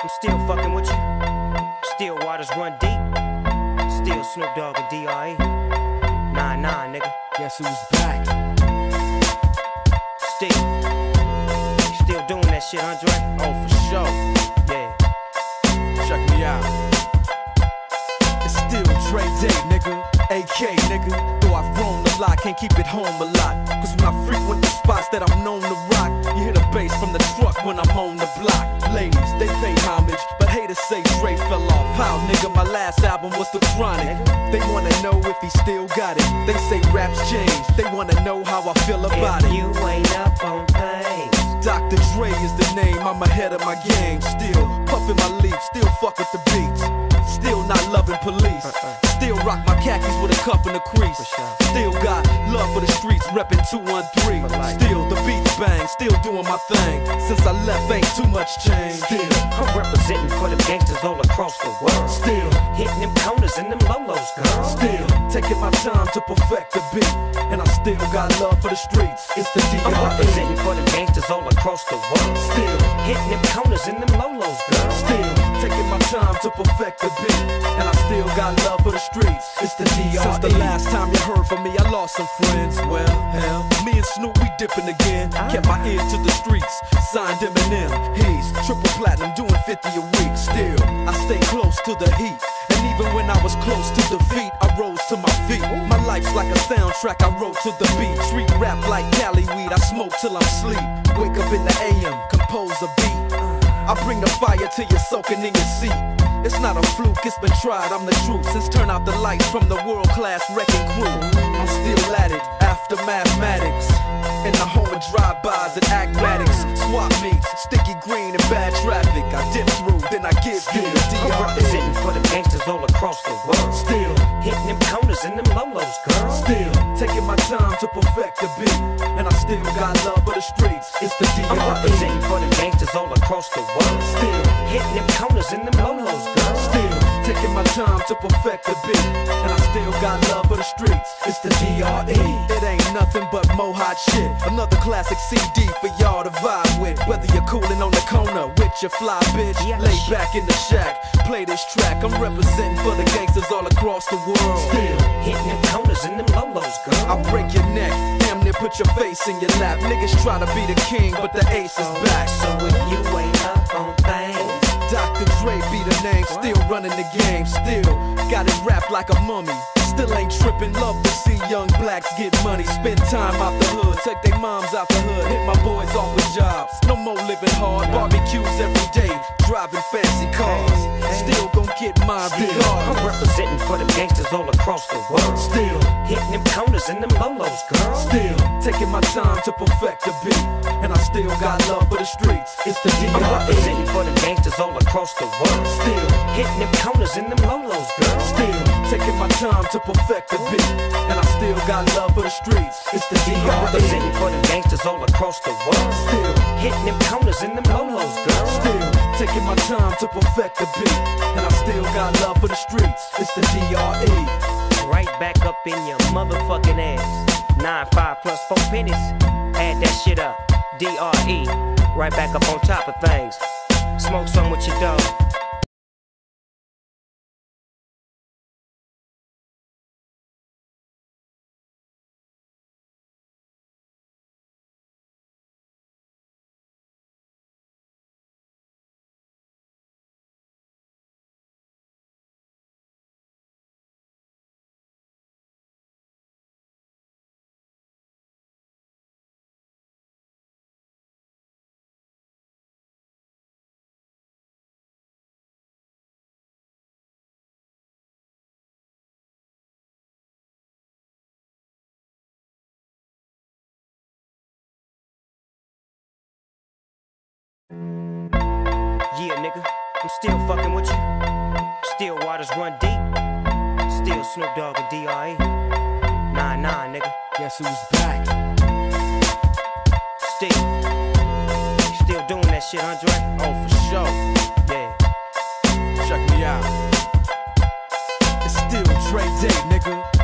I'm still fucking with you. Still waters run deep. Still Snoop Dogg and D.R.E. 9-9, nigga. Guess who's back? Still doing that shit, Andre? Oh, for sure. Yeah. Check me out. It's still Dre Day, nigga. AK, nigga. Though I've grown a lot, can't keep it home a lot. Cause when I frequent the spots that I'm known to rock, you hear the bass from the truck when I'm on the block. Ladies, they pay homage, but haters say Dre fell off. How, nigga, my last album was The Chronic. They wanna know if he still got it. They say raps changed. They wanna know how I feel about if it. You ain't up on things. Dr. Dre is the name, I'm ahead of my game. Still puffin' my leaf, still fuck with the beats. Still not loving police. Still rock my khakis with a cuff and a crease. Still got love for the streets, reppin' 213. Still the beats bang, still doing my thing. Since I left, ain't too much change. Still I'm representing for them gangsters all across the world. Still hitting them corners and them lolos, girl. Still taking my time to perfect the beat. And I still got love for the streets. It's the D.R.E. I'm representing for them gangsters all across the world. Still hitting them corners and them lolos, girl. Still taking my time to perfect the beat. And I still got love for the streets. It's the D.R.E. Since the last time you heard from me, I lost some friends. Well, hell, me and Snoop, we dipping again. Kept my ear to the streets, signed Eminem. He's triple platinum, doing 50 a week. Still, I stay close to the heat. And even when I was close to defeat, I rose to my feet. My life's like a soundtrack, I wrote to the beat. Street rap like Cali weed, I smoke till I'm sleep. Wake up in the AM, compose a beat. I bring the fire till you're soaking in your seat. It's not a fluke, it's been tried, I'm the truth. Since turn out the lights from the world-class wrecking crew, I'm still at it, after mathematics. In the home of drive-bys and acmatics. Swap meets, sticky green and bad traffic. I dip through, then I give you the D.R.E. I'm representing for them gangsters all across the world. Still hitting them corners and them lolos, girl. Still taking my time to perfect the beat. And I still got love for the streets. It's the D.R.E. I'm representing for them gangsters all across the world. Still hitting them corners and them lolos, girl. Still taking my time to perfect the beat. And I still got love for the streets. It's the D.R.E. It ain't nothing but mo hot shit. Another classic CD for y'all to vibe with. Whether you're coolin' on the corner with your fly bitch, lay back in the shack, play this track. I'm representing for the gangsters all across the world. Still hitting them corners and them lolos, girl. I'll break your neck, damn near put your face in your lap. Niggas try to be the king, but the ace is back. So if you ain't up on things, Dr. Dre be the name, still running the game. Still got it wrapped like a mummy. Still ain't trippin', love to see young blacks get money. Spend time out the hood, take their moms out the hood. Hit my boys off with jobs, no more living hard. Barbecues every day, driving fancy cars. Still gon' get mine regardless. I'm representing for them gangsters all across the world. Still hitting them corners and them lolos, girl. Still taking my time to perfect the beat. And I still got love for the streets. It's the D.R.E. I'm representing for them gangsters all across the world. Still hitting them corners and them lolos, girl. Still taking my time to perfect the beat. And I still got love for the streets. It's the D.R.E. I'm representing for them gangsters all across the world. Still hitting them corners and them lolos, girl. Still taking my time to perfect the beat. And I still got love for the streets. It's the D.R.E. Right back up in your motherfucking ass. 9-5 plus 4 pennies. Add that shit up. D.R.E. Right back up on top of things. Smoke some with your dog. Yeah, nigga, I'm still fucking with you. Still waters run deep. Still Snoop Dogg and D.R.E. 9-9, nigga. Guess who's back? Still doing that shit, Andre? Oh, for sure. Yeah. Check me out. It's still Dre Day, nigga.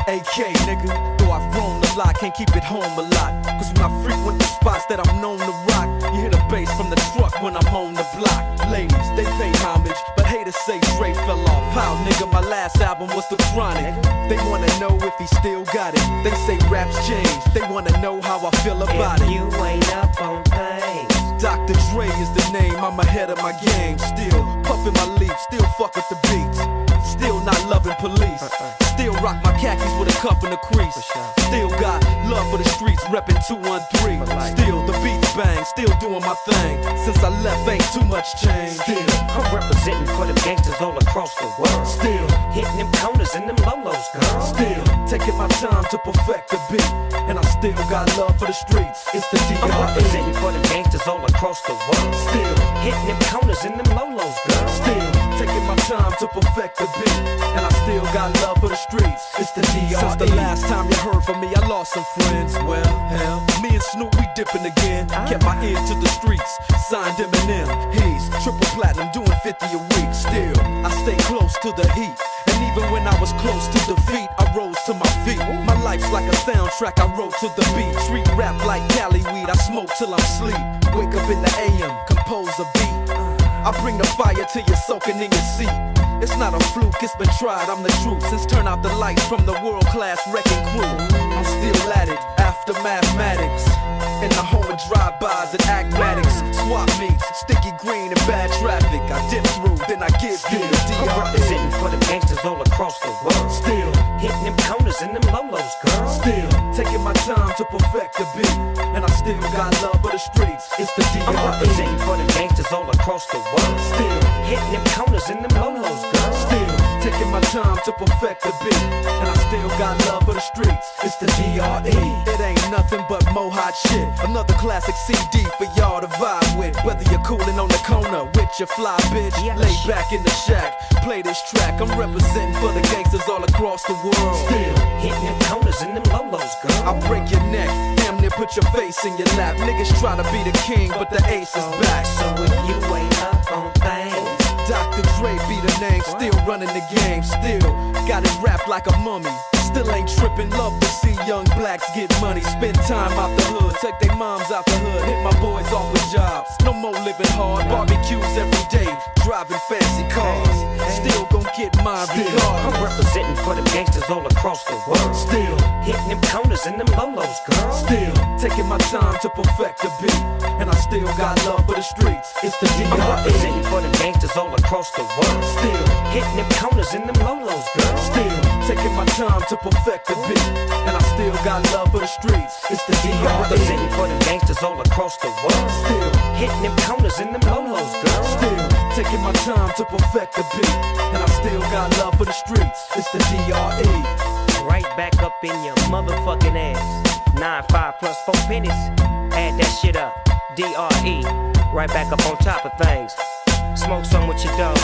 AK, nigga. Though I've grown a lot, can't keep it home a lot. Cause when I frequent the spots that I'm known to rock, you hear the bass from the truck when I'm on the block. Ladies, they pay homage, but haters say Dre fell off. How, nigga, my last album was The Chronic. They wanna know if he still got it. They say raps changed, they wanna know how I feel about it. You ain't up on things. Dr. Dre is the name, I'm ahead of my game. Still puffin' my leaf, still fuck with the beats. Still not loving police. Still rock my khakis with a cuff and a crease. Still got love for the streets, reppin' 213. Still the beats bang, still doing my thing. Since I left, ain't too much change. Still I'm representing for the gangsters all across the world. Still hitting them corners and them lolos, girl. Still taking my time to perfect the beat. And I still got love for the streets. It's the DRE. I'm representing for the gangsters all across the world. Still hitting them corners and them lolos, girl. Still taking my time to perfect the beat. And I still got love for the streets. It's the DRE. Since the last time you heard from me, I lost some friends. Well, hell, me and Snoop, we dipping again. Kept my ear to the streets. Signed Eminem. He's triple platinum, doing 50 a week. Still, I stay close to the heat. And even when I was close to defeat, I rose to my feet. My life's like a soundtrack, I wrote to the beat. Street rap like Cali weed, I smoke till I'm sleep. Wake up in the AM, compose a beat. I bring the fire till you're soaking in your seat. It's not a fluke, it's been tried, I'm the truth. Since turn out the lights from the world-class wrecking crew, I'm still at it, after mathematics. In the home of drive-bys and acmatics. Swap meets, sticky green and bad traffic. I dip through, then I give you the DRE. I'm representing for the gangsters all across the world. Still hitting them corners and them lolos, girl. Still taking my time to perfect the beat. And I still got love for the streets. It's the DRE. I'm representing for the gangsters all across the world. Still hitting them corners and them lolos, girl. Still taking my time to perfect the beat. And I still got love for the streets. It's the DRE. It ain't nothing but mo hot shit. Another classic CD for y'all to vibe with. Whether you're coolin' on the corner with your fly bitch, lay back in the shack, play this track. I'm representing for the gangsters all across the world. Still hitting them corners and them lolos, girl. I'll break your neck, damn near put your face in your lap. Niggas try to be the king, but the ace is back. So if you ain't up on things, Dr. Dre be the name, still running the game. Still got it wrapped like a mummy. Still ain't trippin', love to see young blacks get money. Spend time out the hood, take their moms out the hood. Hit my boys off with jobs, no more living hard. Barbecues every day, driving fancy cars. Still gon' get mine regardless. I'm representing for the gangsters all across the world. Still hitting them corners and them lolos, girl. Still taking my time to perfect the beat. And I still got love for the streets. It's the DRE. I'm representing for the gangsters all across the world. Still hitting them corners and them lolos, girl. Still taking my time to perfect the beat. And I still got love for the streets. It's the DRE. I'm representing for the gangsters all across the world. Still hitting them corners and them lolos, girl. Still taking my time to perfect the beat. And I still got love for the streets. It's the DRE. Right back up in your motherfucking ass. 9-5 plus 4 pennies. Add that shit up. DRE. Right back up on top of things. Smoke some with your dog.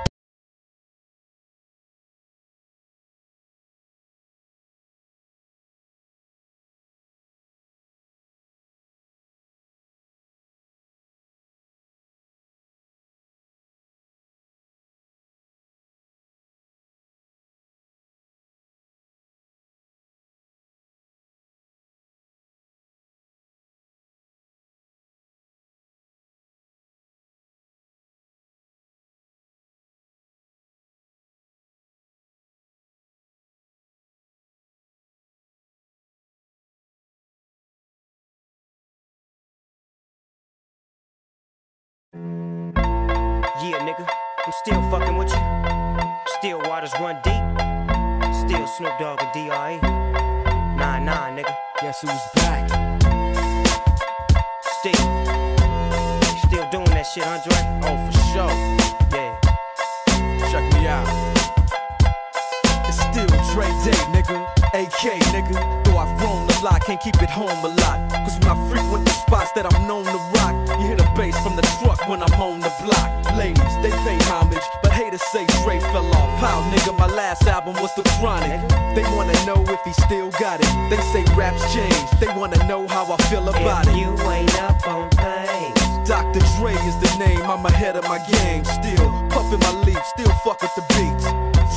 Yeah, nigga, I'm still fucking with you. Still waters run deep. Still Snoop Dogg and DRE. 9-9, nigga. Guess who's back? Still doing that shit, Andre? Oh, for sure. Yeah. Check me out. It's still Dre Day, nigga. AK, nigga. Though I've grown a lot, can't keep it home a lot. Cause when I frequent the spots that I'm known to rock, you hear the bass from the truck when I'm on the block. Ladies, they pay homage, but haters say Dre fell off. How, nigga, my last album was The Chronic. They wanna know if he still got it. They say raps changed, they wanna know how I feel about if it. You ain't up on things. Dr. Dre is the name, I'm ahead of my game. Still puffin' my leaf, still fuck with the beats.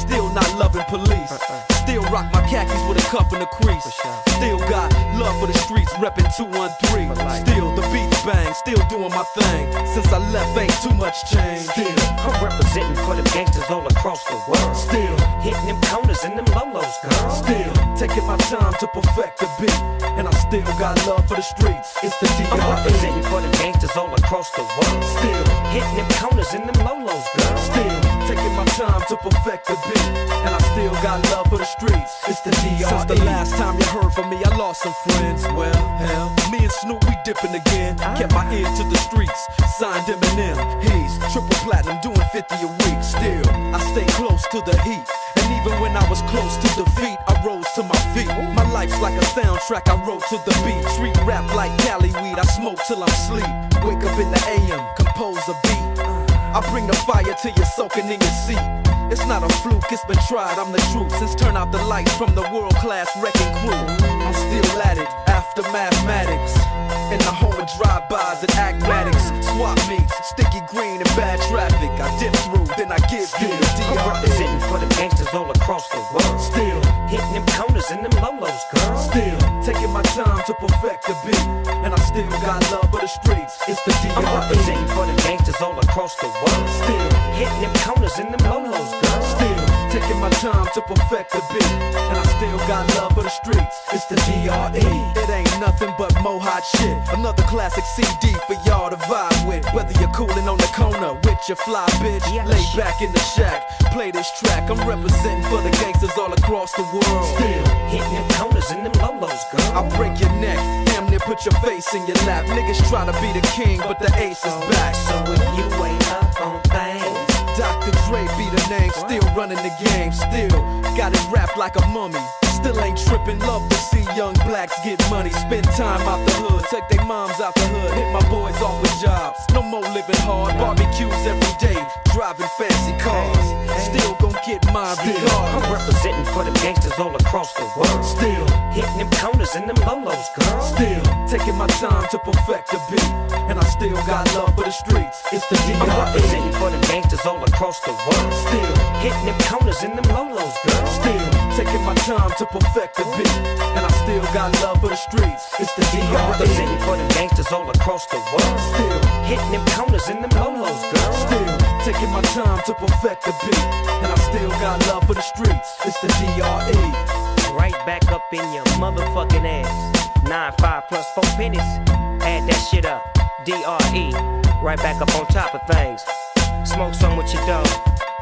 still not loving police. Still rock my khakis with a cuff and a crease. Still got love for the streets, reppin' 213. Still the beats bang, still doing my thing. Since I left, ain't too much change. Still, I'm representing for the gangsters all across the world. Still hitting them corners and them lolos, girl. Still taking my time to perfect the beat, and I still got love for the streets. It's the DRE. I'm representing for the gangsters all across the world. Still hitting them corners and them lolos, girl. Still taking my time to perfect the beat, and I still got love for the streets. It's the DRE. Since the last time you heard from me, I lost some friends. Well, hell, me and Snoop, we dipping again. Kept my ear to the streets, signed Eminem. He's triple platinum, doing 50 a week. Still, I stay close to the heat, and even when I was close to defeat, I rose to my feet. My life's like a soundtrack, I wrote to the beat. Street rap like Cali weed, I smoke till I'm sleep. Wake up in the AM, compose a beat. I bring the fire till you're soaking in your seat. It's not a fluke, it's been tried, I'm the truth. Since turn out the lights from the world-class wrecking crew, I'm still at it, after mathematics. In the home of drive-bys and acmatics, swap meets, sticky green and bad traffic. I dip through, then I give you the DRE. I'm representing for the gangsters all across the world. Still hitting them corners and them lolos, girl. Still taking my time to perfect the beat, and I still got love for the streets. It's the DRE. I'm representing for the gangsters all across the world. Still hitting them corners and them lolos, girl. Still taking my time to perfect the beat, and I still got love for the streets. It's the DRE. It ain't nothing but mohawk shit. Another classic CD for y'all to vibe with. Whether you're coolin' on the corner with your fly bitch, lay back in the shack, play this track. I'm representing for the gangsters all across the world. Still hitting them corners and them lolos, girl. I'll break your neck, damn near put your face in your lap. Niggas try to be the king, but the ace is back. So if you ain't up on things, Dr. Dre be the name, still running the game, still got it wrapped like a mummy. Still ain't trippin', love to see young blacks get money. Spend time out the hood, take their moms out the hood, hit my boys off with jobs. No more living hard, barbecues every day, driving fancy cars. Still gon' get mine regardless. I'm representing for the gangsters all across the world. Still hitting them corners and them lolos, girl. Still taking my time to perfect the beat, and I still got love for the streets. It's the DRE. I'm representing for the gangsters all across the world. Still hitting them corners and them lolos, girl. Still taking my time to perfect the beat, and I still got love for the streets. It's the DRE. I'm representing for the gangsters all across the world. Still hitting them corners and them lolos, girl. Still taking my time to perfect the beat, and I still got love for the streets. It's the DRE. Right back up in your motherfucking ass. 9-5 plus 4 pennies. Add that shit up. DRE. Right back up on top of things. Smoke some with your dog.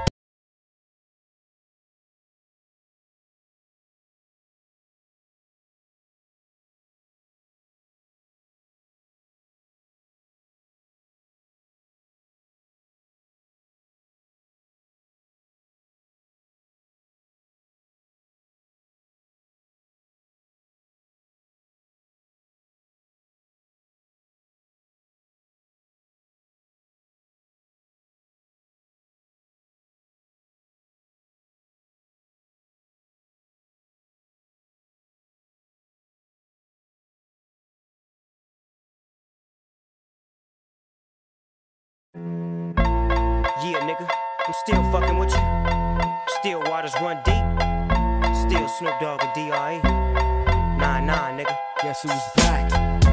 Yeah, nigga, I'm still fucking with you. Still waters run deep. Still Snoop Dogg and DRE. 9-9, nigga. Guess who's back?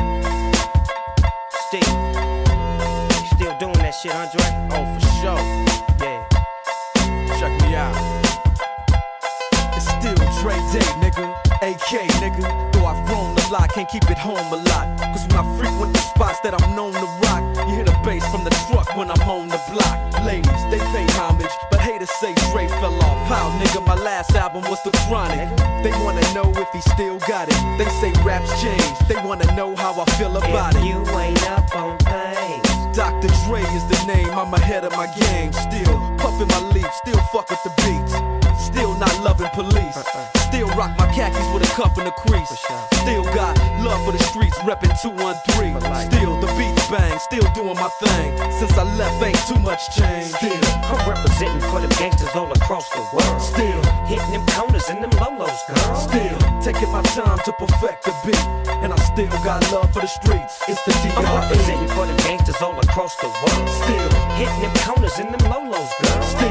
Still doing that shit, Andre? Oh, for sure. Yeah. Check me out. It's still Dre Day, nigga. AK, nigga. Though I've roamed a lot, can't keep it home a lot. Cause when I frequent the spots that I'm known to rock, you hear the bass from the truck when I'm on the block. Ladies, they pay homage, but haters say Dre fell off. How, nigga, my last album was The Chronic. They wanna know if he still got it. They say raps change, they wanna know how I feel about if it. You ain't up on things. Dr. Dre is the name, I'm ahead of my game. Still puffin' my leaf, still fuck with the beats. Still not loving police. Still rock my khakis with a cuff and a crease. Still got love for the streets, reppin' 213. Still the beats bang, still doing my thing. Since I left, ain't too much change. Still I'm representing for the gangsters all across the world. Still hitting them corners and them lolos, girl. Still taking my time to perfect the beat, and I still got love for the streets. It's the DRE. I'm representing for the gangsters all across the world. Still hitting them corners and them lolos, girl. Still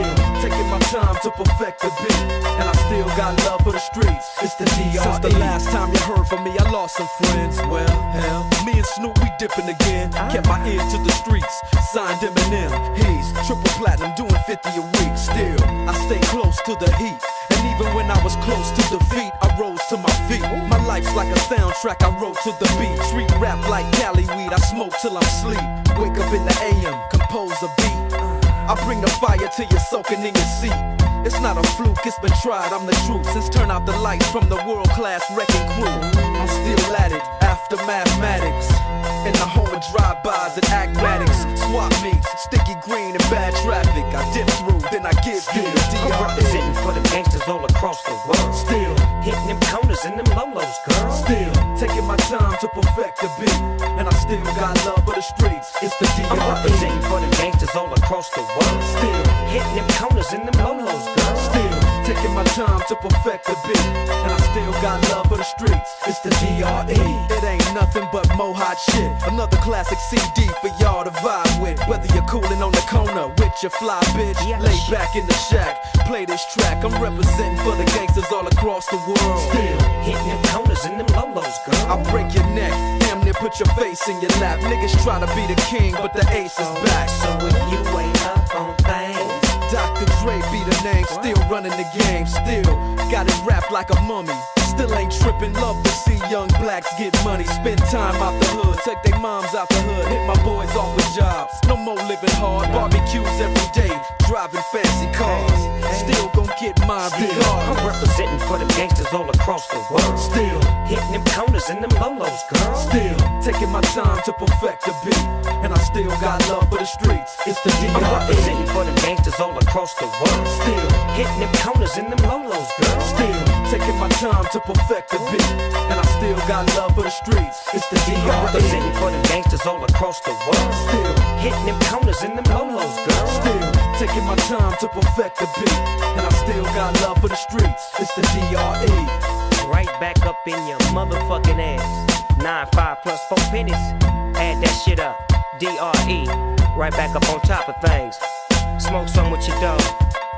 taking my time to perfect the beat, and I still got love for the streets. It's the DRE. Since the last time you heard from me, I lost some friends. Well, hell, me and Snoop, we dipping again. Kept my ear to the streets, signed Eminem. He's triple platinum, doing 50 a week. Still, I stay close to the heat, and even when I was close to defeat, I rose to my feet. My life's like a soundtrack, I wrote to the beat. Street rap like Cali weed, I smoke till I'm sleep. Wake up in the AM, compose a beat. I bring the fire till you're soaking in your seat. It's not a fluke, it's been tried, I'm the truth. Since turn out the lights from the world-class wrecking crew, I'm still at it, after mathematics. In the home of drive-bys and acmatics, swap meets, sticky green and bad traffic. I dip through, then I give you the DRE. I'm representing for the gangsters all across the world. Still hitting them corners and them lolos, girl. Still taking my time to perfect the beat, and I still got love for the streets. It's the DRE. I'm representing for the gangsters all across the world. Still hitting them corners and them lolos, girl. Still taking my time to perfect the beat, and I still got love for the streets. It's the DRE. It ain't nothing but mo hot shit. Another classic CD for y'all to vibe with. Whether you're coolin' on the corner with your fly bitch, lay back in the shack, play this track. I'm representing for the gangsters all across the world. Still hitting them corners and them lolos, girl. I'll break your neck, damn near put your face in your lap. Niggas try to be the king, but the ace is back. So if you ain't up on things, Dr. Dre be the name, still running the game, still got it wrapped like a mummy. Still ain't tripping, love to see young blacks get money. Spend time out the hood, take their moms out the hood, hit my boys off with jobs. No more living hard, barbecues every day, driving fancy cars. Still gon' get mine regardless. I'm representing for the gangsters all across the world. Still hitting them corners and them lolos, girl. Still taking my time to perfect the beat, and I still got love for the streets. It's the DRE. I'm representing for the gangsters all across the world. Still hitting them corners and them lolos, girl. Still taking my time to perfect the beat, and I still got love for the streets. It's the DRE. I'm representing for the gangsters all across the world. Still hitting them corners and them lolos, girl. Still taking my time to perfect the beat, and I still got love for the streets. It's the DRE. Right back up in your motherfucking ass. 9-5 plus 4 pennies. Add that shit up. DRE. Right back up on top of things. Smoke some with your dog.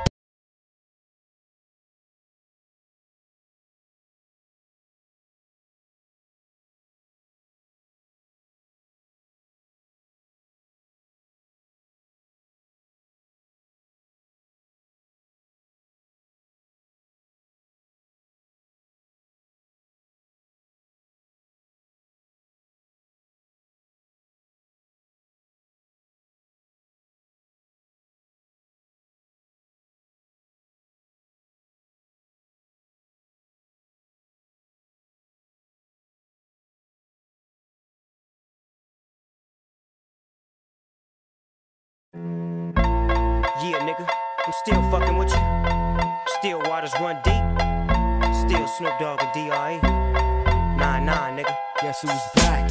Yeah, nigga, I'm still fucking with you. Still waters run deep. Still Snoop Dogg and DRE. 9-9, nigga. Guess who's back?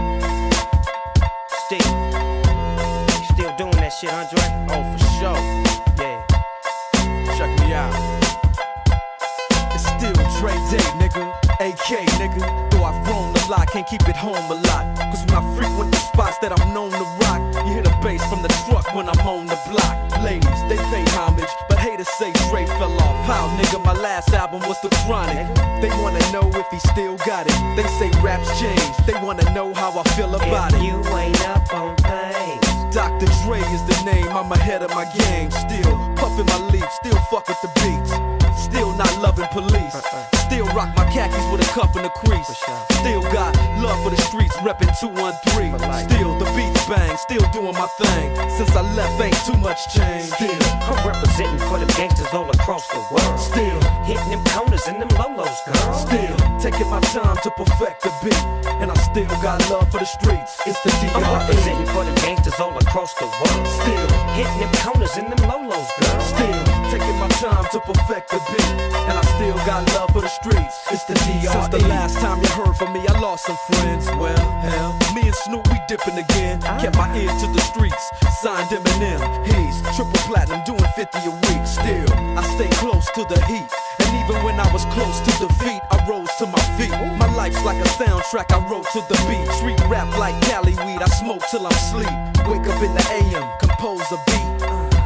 Still doing that shit, Andre? Oh, for sure. Yeah. Check me out. It's still Dre Day, nigga. AK, nigga. Though I've grown a lot, can't keep it home a lot. Cause when I frequent the spots that I'm known to rock, you hear the bass from the truck when I'm on the block. Ladies, they pay homage, but haters say Dre fell off. How, nigga, my last album was The Chronic. They wanna know if he still got it. They say raps change, they wanna know how I feel about if it. You ain't up on things. Dr. Dre is the name, I'm ahead of my game. Still puffin' my leaf, still fuck with the beats. Still not loving police. Still rock my khakis with a cuff and a crease. Still got love for the streets, reppin' 213. Still the beats bang, still doing my thing. Since I left, ain't too much change. Still I'm representing for the gangsters all across the world. Still hitting them corners and them lolos, girl. Still taking my time to perfect the beat, and I still got love for the streets. It's the DRE. I'm representing for the gangsters all across the world. Still hitting them corners and them lolos, girl. Still taking my time to perfect the beat, and I still got love for the streets. It's the DRE. Since the last time you heard from me, I lost some friends. Well, hell, me and Snoop, we dipping again. Kept my ear to the streets, signed Eminem. He's triple platinum, doing 50 a week. Still, I stay close to the heat, and even when I was close to defeat, I rose to my feet. My life's like a soundtrack, I wrote to the beat. Street rap like Cali weed, I smoke till I'm sleep. Wake up in the AM, compose a beat.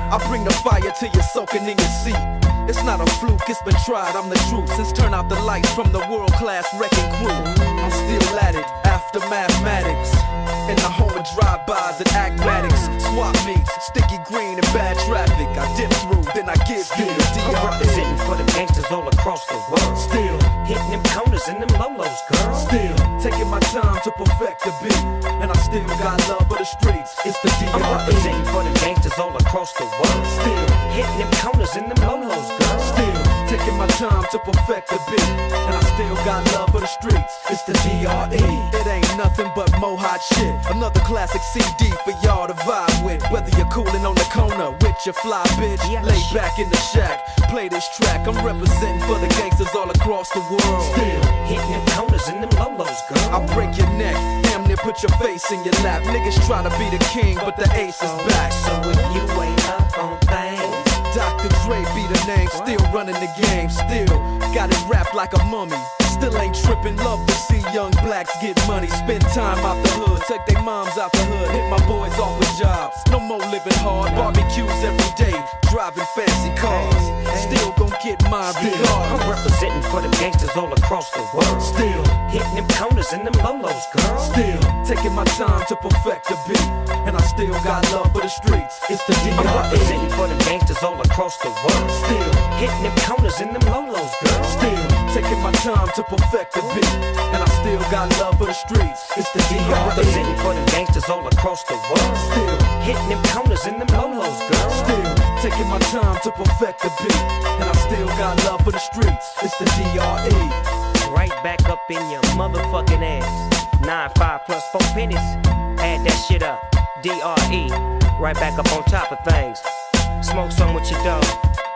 I bring the fire till you're soaking in your seat. It's not a fluke, it's been tried, I'm the truth. Since turn out the lights from the world-class wrecking crew, I'm still at it after mathematics. In the home of drive-bys and acmatics, swap meets, sticky green and bad traffic. I dip through, then I give you the DR. I'm representing for the gangsters all across the world. Still hitting them corners and them lolos, girl. Still taking my time to perfect the beat, and I still got love for the streets. It's the DR. I'm representing for the gangsters all across the world. Still hitting them corners and them lolos, girl. Still taking my time to perfect the beat, and I still got love for the streets. It's the DRE. It ain't nothing but mo hot shit. Another classic CD for y'all to vibe with. Whether you're coolin' on the corner with your fly bitch, lay back in the shack, play this track. I'm representing for the gangsters all across the world. Still hitting them corners and them lolos, girl. I'll break your neck, damn near put your face in your lap. Niggas try to be the king, but the ace is back. So if you ain't up on things, Dr. Dre be the name, still running the game, still got it wrapped like a mummy. Still ain't trippin', love to see young blacks get money. Spend time out the hood, take their moms out the hood, hit my boys off with jobs. No more living hard, barbecues every day, driving fancy cars. Still gon' get mine regardless. I'm representing for the gangsters all across the world. Still hitting them corners and them lolos, girl. Still taking my time to perfect the beat, and I still got love for the streets. It's the DRE. I'm representing for the gangsters all across the world. Still hitting them corners and them lolos, girl. Still taking my time to perfect the beat, and I still got love for the streets. It's the DRE. I'm representing for the gangsters all across the world. Still hitting them corners and them lolos, girl. Still taking my time to perfect the beat, and I still got love for the streets. It's the DRE. Right back up in your motherfucking ass. 9-5 plus 4 pennies. Add that shit up. DRE. Right back up on top of things. Smoke some with your dog.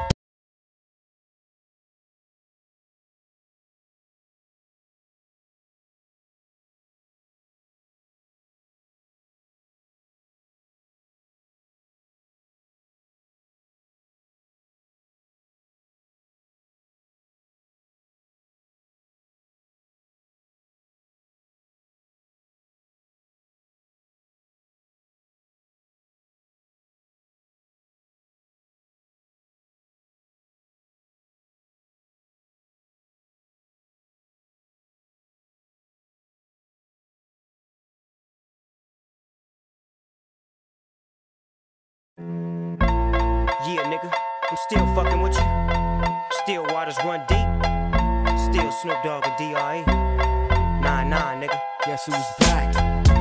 Yeah, nigga, I'm still fucking with you. Still waters run deep. Still Snoop Dogg and DRE. 9-9, nigga. Guess who's back?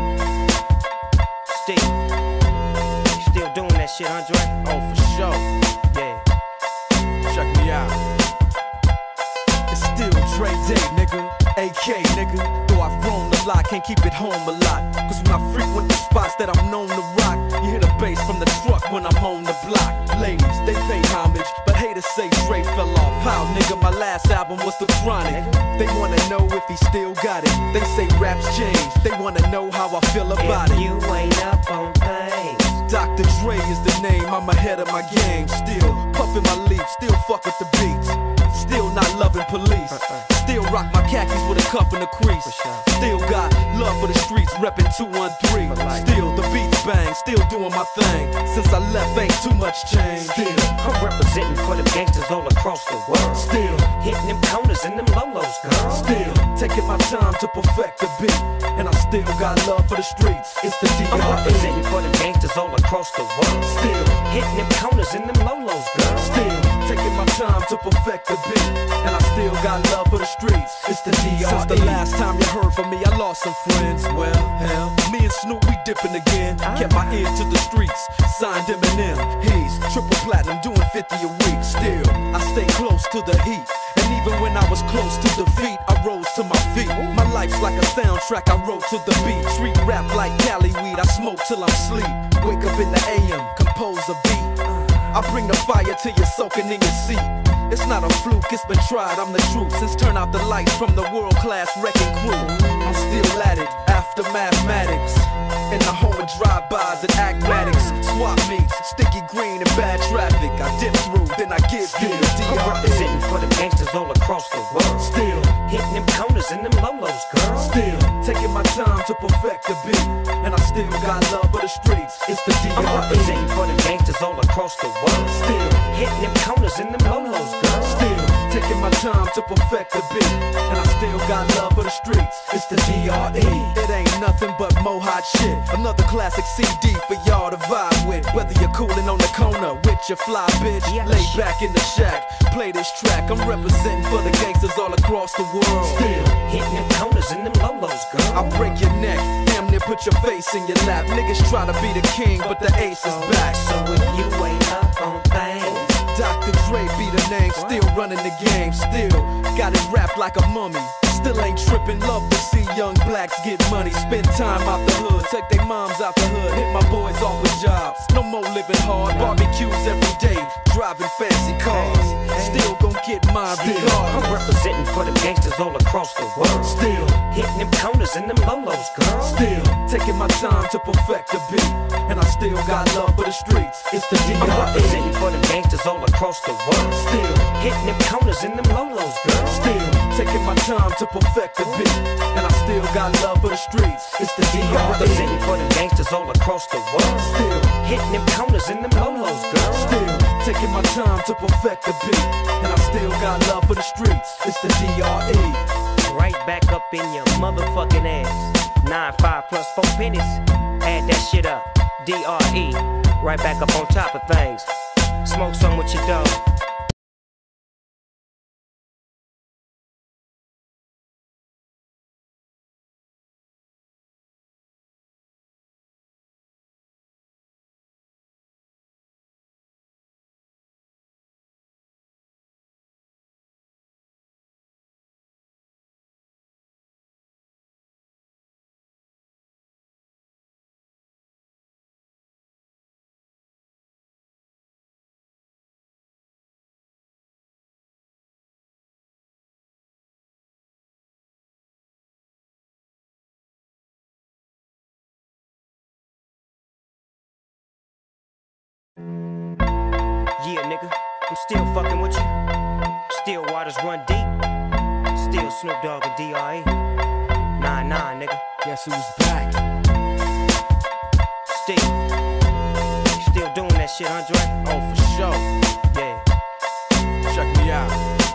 Still doing that shit, Andre? Oh, for sure. Yeah. Check me out. It's still Dre Day, nigga. AK, nigga. Though I've grown a lot, can't keep it home a lot. Cause when I frequent the spots that I'm known to rock, you hear the bass from the truck when I'm on the block. Ladies, they pay homage, but haters say Dre fell off. How, nigga, my last album was The Chronic. They wanna know if he still got it. They say raps change, they wanna know how I feel about if it. You ain't up on things. Dr. Dre is the name, I'm ahead of my game. Still puffin' my leaf, still fuck with the beats. Still not loving police. Still rock my khakis with a cuff and a crease. Still got love for the streets, reppin' 213. Still the beats bang, still doing my thing. Since I left, ain't too much change. Still I'm representing for the gangsters all across the world. Still hitting them corners and them lolos, girl. Still taking my time to perfect the beat, and I still got love for the streets. It's the DRE. I'm representing for the gangsters all across the world. Still hitting them corners and them lolos, girl. Still taking my time to perfect the beat, and I still got love for the streets. It's the DRE. Since the last time you heard from me, I lost some friends. Well, hell, me and Snoop, we dipping again. Kept my ear to the streets, signed Eminem. He's triple platinum, doing 50 a week. Still, I stay close to the heat, and even when I was close to defeat, I rose to my feet. My life's like a soundtrack, I wrote to the beat. Street rap like Cali weed, I smoke till I'm sleep. Wake up in the AM, compose a beat. I bring the fire till you're soaking in your seat. It's not a fluke, it's been tried, I'm the truth. Since turn out the lights from the world-class wrecking crew, I'm still at it after mathematics. In the home of drive-bys and acmatics, swap meets, sticky green and bad traffic. I dip through, then I give you the I'm DRE. representing for the gangsters all across the world. Still hitting them corners and them lolos, girl. Still taking my time to perfect the beat, and I still got love for the streets, it's the D.R.E. I'm representing for the gangsters all across the world. Still hitting them corners in them lolos, girl. Still taking my time to perfect the beat, and I still got love for the streets. It's the D.R.E. It ain't nothing but mo hot shit. Another classic CD for y'all to vibe with. Whether you're coolin' on the corner with your fly bitch, lay back in the shack, play this track. I'm representing for the gangsters all across the world. Still hitting them corners in them lolos, girl. I'll break your neck, damn near put your face in your lap. Niggas try to be the king, but the ace is back. So if you ain't up on things, Dr. Dre be the name, still running the game, still got it wrapped like a mummy. Still ain't trippin', love to see young blacks get money. Spend time out the hood, take their moms out the hood, hit my boys off with jobs. No more living hard, barbecues every day, driving fancy cars. Still gon' get mine regardless. I'm representing for the gangsters all across the world. Still hitting them corners in them lolos, girl. Still taking my time to perfect the beat, and I still got love for the streets. It's the D.R.E. I'm representing for the gangsters all across the world. Still hitting them corners in them lolos, girl. Still taking my time to perfect the beat, and I still got love for the streets. It's the D.R.E. I'm representing for the gangsters all across the world. Still hitting them corners in them lolos, girl. Still taking my time to perfect the beat, and I still got love for the streets. It's the D.R.E. Right back up in your motherfucking ass. 9-5 plus 4 pennies. Add that shit up. D.R.E. Right back up on top of things. Smoke some with your dog. Yeah, nigga, I'm still fucking with you. Still waters run deep. Still Snoop Dogg and D.R.E. 9-9, nigga. Guess who's back? Still doing that shit, Andre? Oh, for sure. Yeah. Check me out.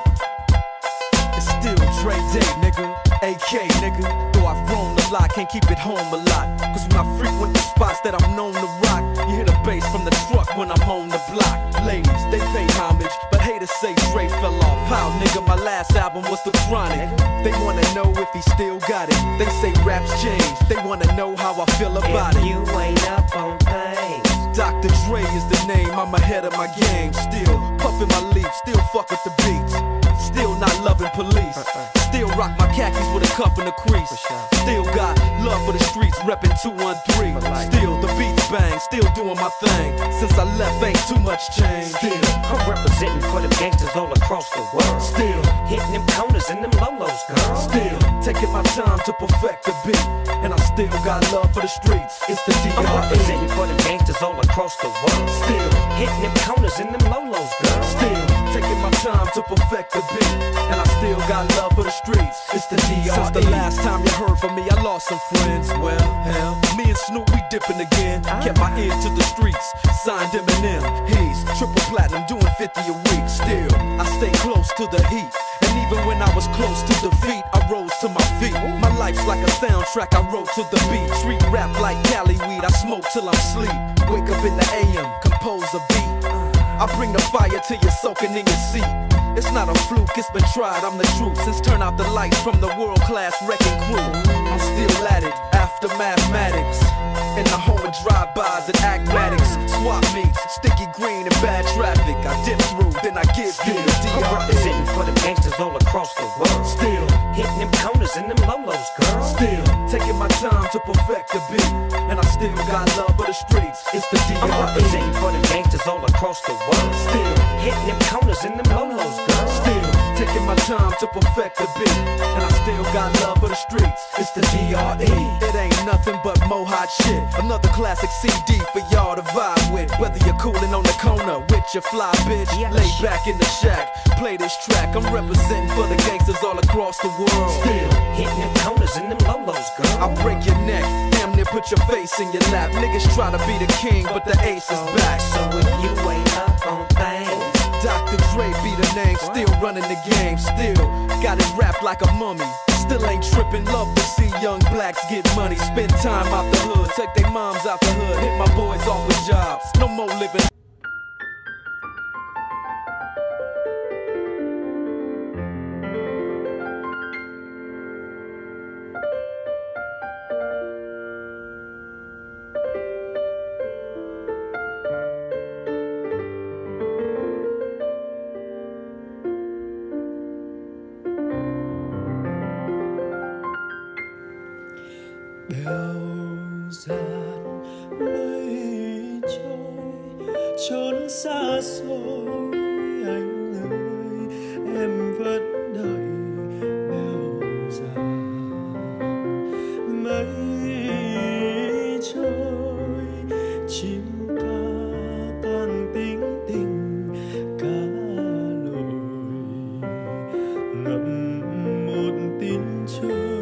It's still Dre Day, nigga. AK, nigga. Though I've grown a lot, can't keep it home a lot. Cause when I frequent the spots that I'm known to rock, you hear the bass from the truck when I'm on the block. Ladies, they pay homage, but haters say Dre fell off. How, nigga, my last album was The Chronic. They wanna know if he still got it. They say raps change, they wanna know how I feel about if it. You ain't up on things. Dr. Dre is the name, I'm ahead of my game. Still puffin' my leaf, still fuck with the beats. Still not loving police. Still rock my khakis with a cuff and a crease. Still got love for the streets, reppin' 213. Still the beats bang, still doing my thing. Since I left, ain't too much change. Still I'm representing for the gangsters all across the world. Still hitting them corners in them lolos, girl. Still taking my time to perfect the beat, and I still got love for the streets. It's the D.R.E. I'm representing for the gangsters all across the world. Still hitting them corners in them lolos, girl. Still taking my time to perfect the beat, and I still got love for the streets. It's the D.R.E. Since the last time you heard from me, I lost some friends. Well, hell, me and Snoop, we dipping again. Kept my ear to the streets, signed Eminem. He's triple platinum, doing 50 a week. Still, I stay close to the heat, and even when I was close to defeat, I rose to my feet. My life's like a soundtrack, I wrote to the beat. Street rap like Cali weed, I smoke till I'm sleep. Wake up in the AM, compose a beat. I bring the fire till you're soaking in your seat. It's not a fluke, it's been tried, I'm the truth. Since turn out the lights from the world-class wrecking crew, I'm still at it, after mathematics. In the home of drive-bys and acmatics, swap meets, sticky green and bad traffic. I dip through, then I give you the I'm representing for the gangsters all across the world. Still hitting them corners in them lolos, girl. Still taking my time to perfect the beat, and I still got love for the streets. It's the D.R.E. I'm representing for the gangsters all across the world. Still hitting them corners in them lolos, girl. Still taking my time to perfect the beat, and I still got love for the streets. It's the D.R.E. It ain't nothing but mo hot shit. Another classic CD for y'all to vibe with. Whether you're coolin' on the corner with your fly bitch, lay back in the shack, play this track. I'm representing for the gangsters all across the world. Still hitting them corners in them lolos, girl. I'll break your neck, damn near near put your face in your lap. Niggas try to be the king, but the ace is back. So if you ain't up on things, Dr. Dre be the name, still running the game, still got it wrapped like a mummy. Still ain't tripping, love to see young blacks get money. Spend time out the hood, take their moms out the hood, hit my boys off with jobs. No more living. Bèo dàn mây trôi chốn xa xôi, anh ơi em vẫn đợi. Bèo dàn mây trôi chim ca càng tính tình cá lội ngậm một tin chơi.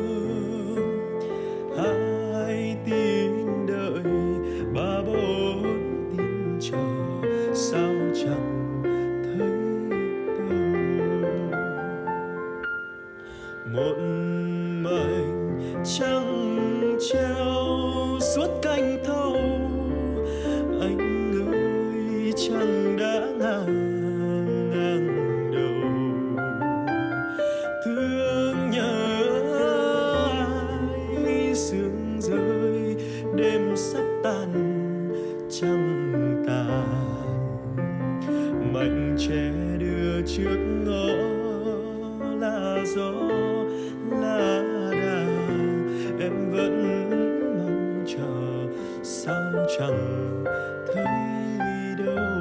Hai tin đợi, ba bốn tin chờ, sao chẳng thấy đâu. Một mảnh trăng treo suốt canh thâu, anh ơi trăng đã ngang đầu. Thương nhớ sương rơi, đêm sắp tan trăng tàn. Mảnh tre đưa trước ngõ là gió lá đà, em vẫn mong chờ sao chẳng thấy đâu.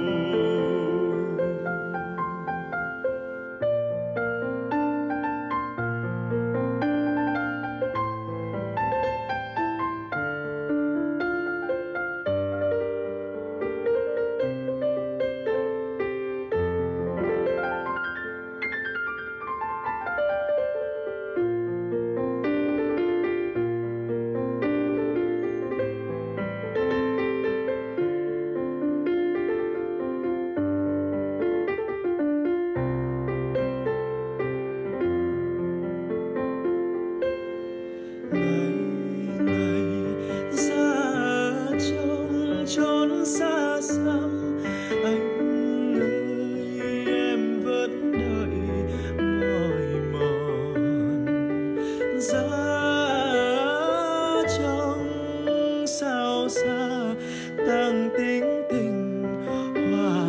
Chốn xa xăm, anh ơi em vẫn đợi mỏi mòn. Giá trong sao xa tang tính tình hoa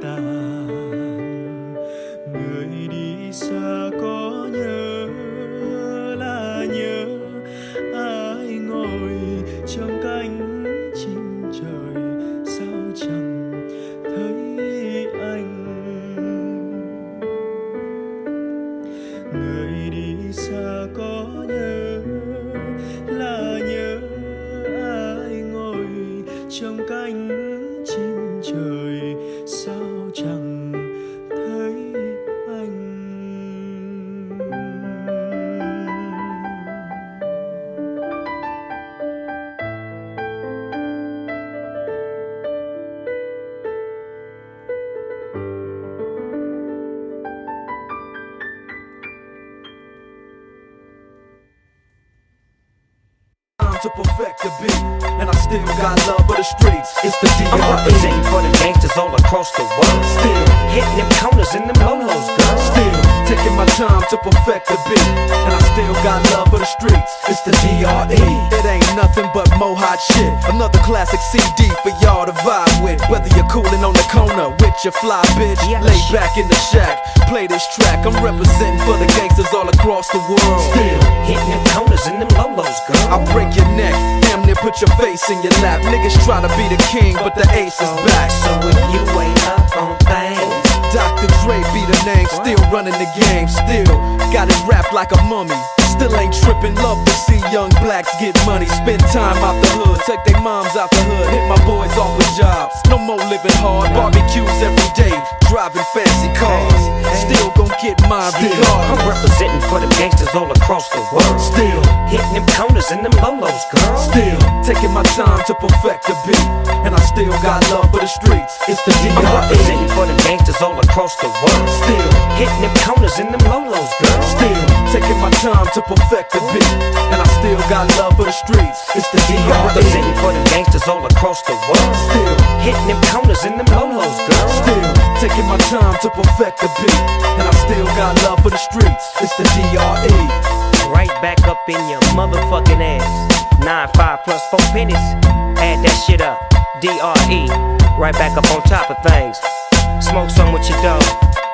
tàn. Người đi xa có nhớ là nhớ ai ngồi trong cánh chim trời, sao chẳng thấy anh. Người đi xa có nhớ là nhớ ai ngồi trong cánh chim trời, sao chẳng thấy anh. To perfect the beat, and I still got love for the streets. It's the DRE. I'm representing for the gangsters all across the world. Still hitting them corners and them lolos, girl. Still taking my time to perfect the beat, and I still got love for the streets. It's the DRE. It ain't nothing but mo hot shit. Another classic CD for y'all to vibe with. Whether you're coolin' on the corner with your fly bitch, lay back in the shack, play this track. I'm representing for the gangsters all across the world. Still hitting them corners and them lolos, girl. I'll break your neck, damn near put your face in your lap. Niggas try to be the king, but the ace is back. So if you ain't up on things, Dr. Dre be the name, still running the game, still got it wrapped like a mummy. Still ain't trippin', love to see young blacks get money. Spend time out the hood, take their moms out the hood. Hit my boys off with jobs, no more living hard. Barbecues every day, driving fancy cars. Still gon' get mine regardless. I'm representing for the gangsters all across the world. Still hitting them corners and them lolos, girl. Still taking my time to perfect the beat, and I still got love for the streets. It's the I'm D.R.E. representing for the gangsters all across the world. Still hitting them corners and them lolos, girl. Still taking my time to perfect the beat, and I still got love for the streets. It's the I'm D.R.E. representing for the gangsters all across the world. Still hitting them corners and them lolos, girl. Still taking my time to perfect the beat, and I still got love for the streets. It's the D.R.E. Right back up in your motherfucking ass. 9-5 plus 4 pennies. Add that shit up. D.R.E. Right back up on top of things. Smoke some with your dog.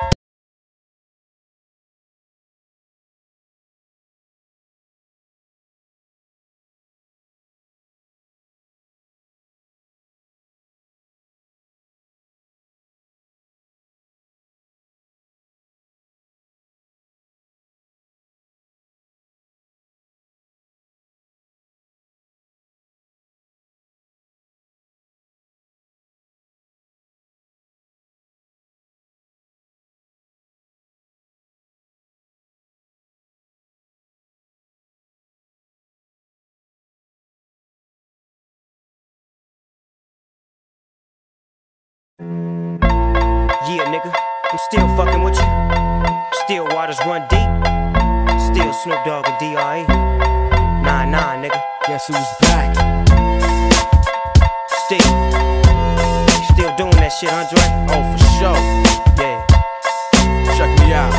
Yeah, nigga, I'm still fucking with you. Still waters run deep. Still Snoop Dogg and D.R.E. 9-9, nigga. Guess who's back? Still doing that shit, Andre? Oh, for sure. Yeah. Check me out.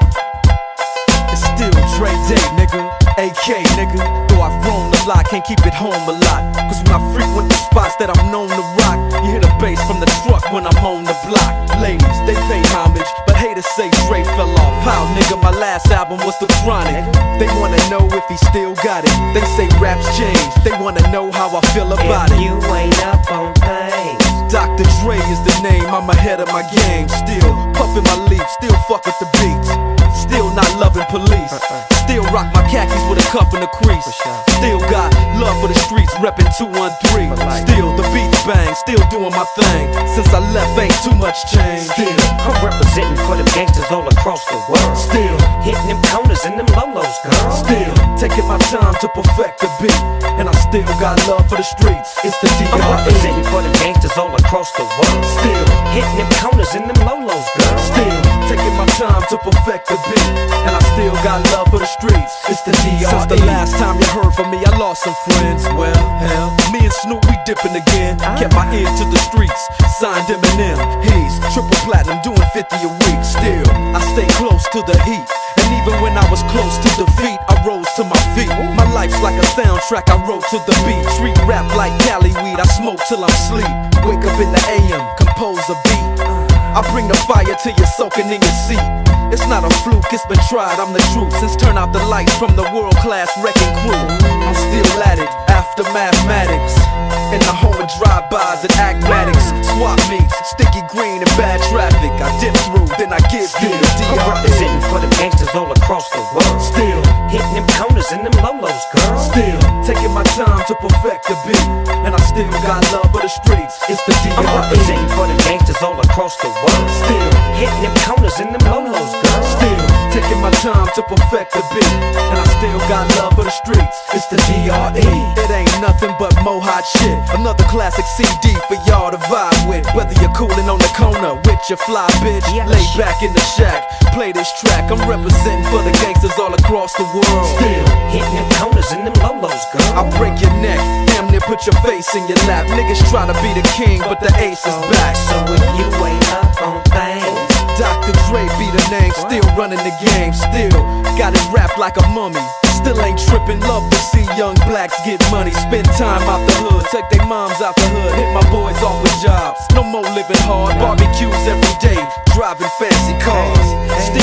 It's still Dre Day, nigga. AK, nigga. Though I've grown a lot, can't keep it home a lot. Cause when I frequent the spots that I'm known to rock, you hear the bass from the truck when I'm on the block. Ladies, they pay homage, but haters say Dre fell off. How, nigga, my last album was The Chronic. They wanna know if he still got it. They say raps changed, they wanna know how I feel about If it. you ain't up on things, Dr. Dre is the name, I'm ahead of my game. Still puffin' my leaf, still fuck with the beats. Still not loving police. Still rock my khakis with a cuff and a crease. Still got love for the streets, reppin' 213. Still the beats bang, still doing my thing. Since I left, ain't too much change. Still I'm representing for the gangsters all across the world. Still hitting them corners and them lolos, girl. Still taking my time to perfect the beat, and I still got love for the streets. It's the D.R.E. I'm representing for the gangsters all across the world. Still hitting them corners and them lolos, girl. Still taking my time to perfect the beat, and I still got love for the streets. It's the D.R.E. Since the last time you heard from me, I lost some friends. Well, hell, me and Snoop, we dipping again. Kept my ear to the streets, signed Eminem. He's triple platinum, doing 50 a week. Still, I stay close to the heat, and even when I was close to defeat, I rose to my feet. My life's like a soundtrack, I wrote to the beat. Street rap like Cali weed, I smoke till I'm sleep. Wake up in the AM, compose a beat. I bring the fire till you're soaking in your seat. It's not a fluke, it's been tried, I'm the truth. Since turn out the lights from the world-class wrecking crew, I'm still at it, after mathematics. In the home of drive-bys and acmatics, swap meets, sticky green and bad traffic. I dip through, then I give you the I'm D.R.E. representing for the gangsters all across the world. Still hitting them corners and them lolos, girl. Still taking my time to perfect the beat, and I still got love for the streets. It's the I'm D.R.E. representing for the gangsters all across the world. Still hitting them corners and them lolos, girl. Still taking my time to perfect the beat, and I still got love for the streets. It's the D.R.E. It ain't nothing but mo hot shit. Another classic CD for y'all to vibe with. Whether you're coolin' on the corner with your fly bitch, lay back in the shack, play this track. I'm representing for the gangsters all across the world. Still hitting them corners and them lolos, girl. I'll break your neck, damn near put your face in your lap. Niggas try to be the king, but the ace is back. So if you ain't up on things, Dr. Dre be the name, still running the game, still got it wrapped like a mummy. Still ain't trippin', love to see young blacks get money. Spend time out the hood, take their moms out the hood. Hit my boys off with jobs, no more living hard. Barbecues every day, driving fancy cars. Still gon'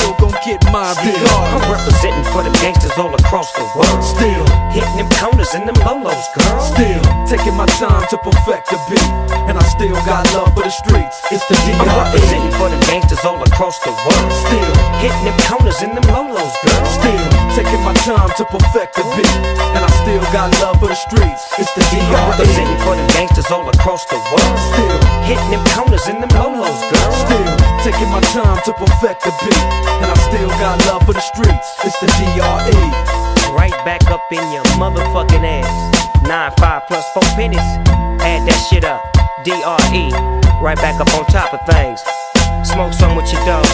get mine I'm regardless. representing for the gangsters all across the world. Still Hitting them corners and them lolos, girl. Still taking my time to perfect the beat, and I still got love for the streets. It's the I'm D.R.E. representing for the gangsters all across the world. Still Hitting them corners and them lolos, girl. Still taking my time to perfect the beat, and I still got love for the streets. It's the I'm D.R.E. representing for the gangsters all across the world. Still Hitting them corners and them lolos, girl. Still taking my time to perfect the beat, and I still got love for the streets. It's the D.R.E. Right back up in your motherfucking ass. 9-5 plus 4 pennies. Add that shit up. D.R.E. Right back up on top of things. Smoke some with your dog.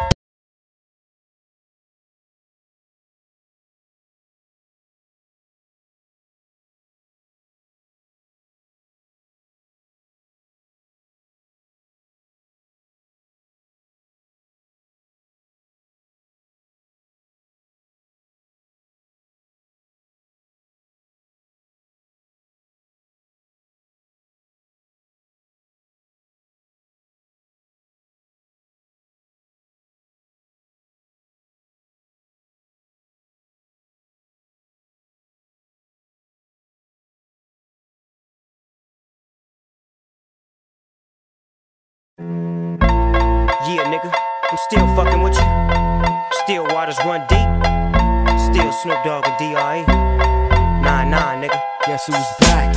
Yeah, nigga, I'm still fucking with you. Still waters run deep. Still Snoop Dogg and D.R.E. 9-9, nigga. Guess who's back?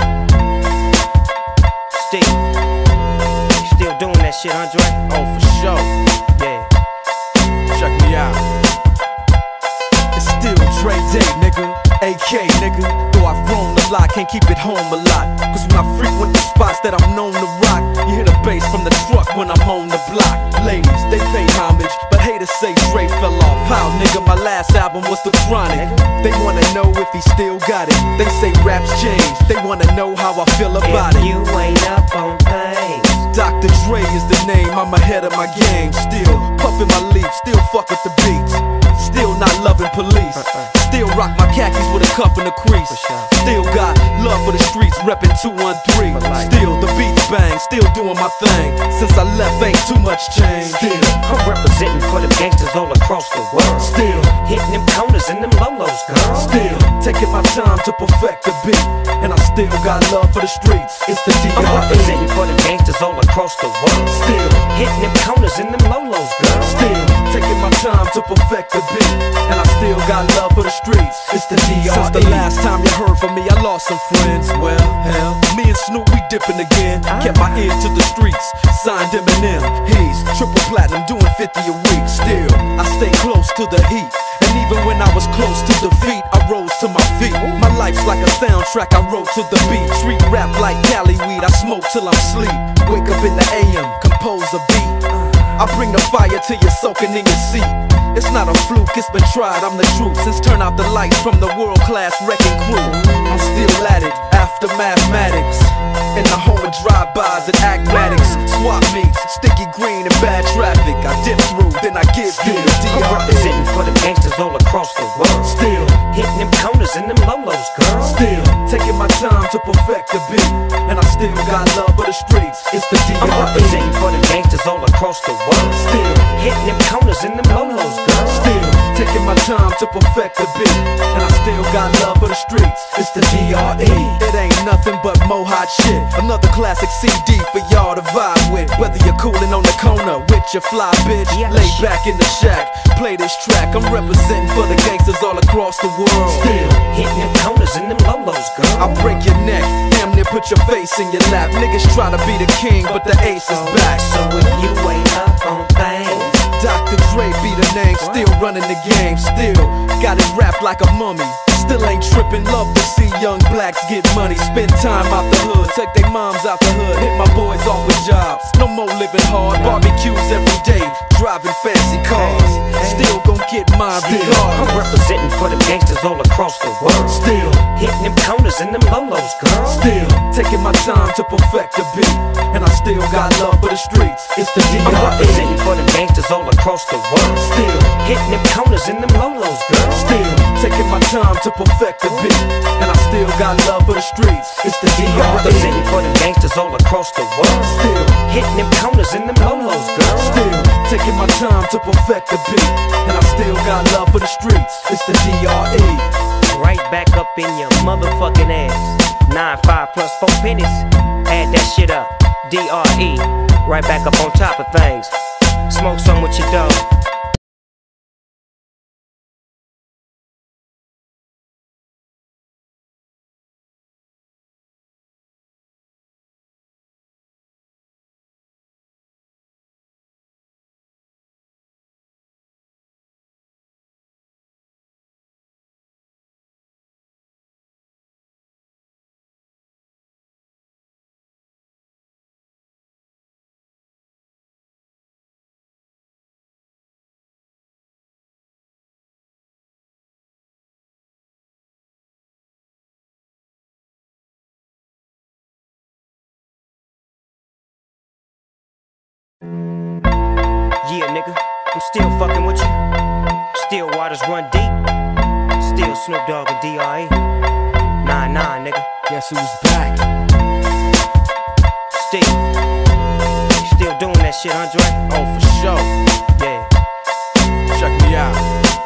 Still doing that shit, Andre? Oh, for sure. Yeah. Check me out. It's still Dre Day, nigga. AK, nigga. Though I've grown a lot, can't keep it home a lot. Cause when I frequent the spots that I'm known to rock, you hear the bass from the truck when I'm on the block. Ladies, they pay homage, but haters say Dre fell off. How, nigga, my last album was The Chronic. They wanna know if he still got it. They say raps change, they wanna know how I feel about If it. you ain't up on things, Dr. Dre is the name, I'm ahead of my game. Still puffin' my leaf, still fuck with the beats. Still not loving police. Still rock my khakis with a cuff and a crease. Still got love for the streets, reppin' 213. Still the beats bang, still doing my thing. Since I left, ain't too much change. Still I'm representing for the gangsters all across the world. Still Hitting them corners and them lolos, girl. Still taking my time to perfect the beat, and I still got love for the streets. It's the I'm D.R.E. representing for the gangsters all across the world. Still Hitting them corners and them lolos, girl. Still taking my time to perfect the beat, and I still got love for the streets. It's the D.R.E. Since the last time you heard from me, I lost some friends. Well, hell, me and Snoop, we dipping again. Kept my ear to the streets, signed Eminem. He's triple platinum, doing 50 a week. Still, I stay close to the heat, and even when I was close to defeat, I rose to my feet. My life's like a soundtrack, I wrote to the beat. Street rap like Cali weed, I smoke till I'm sleep. Wake up in the AM, compose a beat. I bring the fire till you're soaking in your seat. It's not a fluke, it's been tried, I'm the truth. Since turn out the lights from the world-class wrecking crew, I'm still at it, after mathematics. In the home of drive-bys and acmatics, swap meets, sticky green and bad traffic. I dip through, then I give you the I'm D.R.E. representing for the gangsters all across the world. Still Hitting them corners and them lolos, girl. Still taking my time to perfect the beat, and I still got love for the streets. It's the I'm D.R.E. representing for the gangsters all across the world. Still Hitting them corners and them lolos, girl. Still taking my time to perfect the beat, and I still got love for the streets. It's the D.R.E. It ain't nothing but mo hot shit. Another classic CD for y'all to vibe with. Whether you're coolin' on the corner with your fly bitch, Yeah. lay back in the shack, play this track. I'm representing for the gangsters all across the world. Still Hitting them corners and them lolos, girl. I'll break your neck, damn near put your face in your lap. Niggas try to be the king, but the ace is back. So if you ain't up on things, Dr. Dre be the name, still running the game, still got it wrapped like a mummy. Still ain't trippin', love to see young blacks get money. Spend time out the hood, take their moms out the hood, hit my boys off with jobs. No more living hard, barbecues every day, driving fancy cars. Still gon' get mine I'm regardless. representing for the gangsters all across the world. Still Hitting them corners and them lolos, girl. Still taking my time to perfect the beat, and I still got love for the streets. It's the I'm D.R.E. representing for the gangsters all across the world. Still Hitting them corners and them lolos, girl. Still taking my time to perfect the beat, and I still got love for the streets. It's the I'm D.R.E. representing for the gangsters all across the world. Still Hitting them corners and them lolos, girl. Still taking my time to perfect the beat, and I still got love for the streets. It's the DRE. Right back up in your motherfucking ass. 9-5 plus 4 pennies. Add that shit up. DRE. Right back up on top of things. Smoke some with your dog. Yeah, nigga, I'm still fucking with you. Still waters run deep. Still Snoop Dogg and DRE. Nah, nigga. Guess who's back? Still doing that shit, Andre? Oh, for sure. Yeah. Check me out.